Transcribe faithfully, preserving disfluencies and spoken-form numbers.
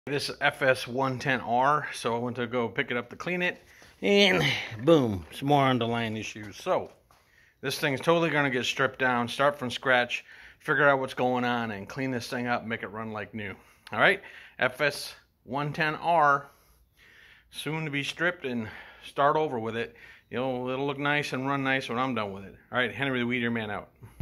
This F S one ten R, so I went to go pick it up to clean it, and boom, some more underlying issues. So this thing's totally going to get stripped down, start from scratch, figure out what's going on, and clean this thing up, make it run like new. All right, F S one ten R, soon to be stripped and start over with it. You know, it'll look nice and run nice when I'm done with it. All right, Henry the Weed Eater Man out.